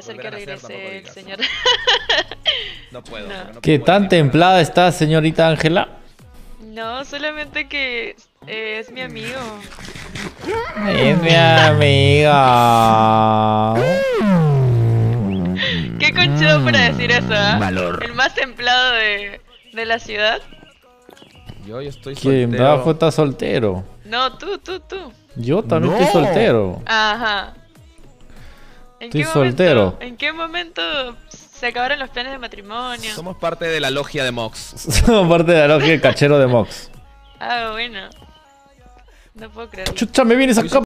hacer que regrese el señor. No puedo. No. No ¿Qué puedo tan ni templada está, señorita Ángela? No, solamente que es mi amigo. Es mi amiga. Qué conchudo para decir eso, ¿ah? Valor. El más templado de la ciudad. Yo estoy ¿Quién soltero. bajo está soltero? No, tú. Yo también No. estoy soltero. Ajá. Estoy soltero. ¿En qué momento se acabaron los planes de matrimonio? Somos parte de la logia de Mox. Somos parte de la logia del cachero de Mox. Ah, bueno. No puedo creerlo. Chucha, me vienes acá.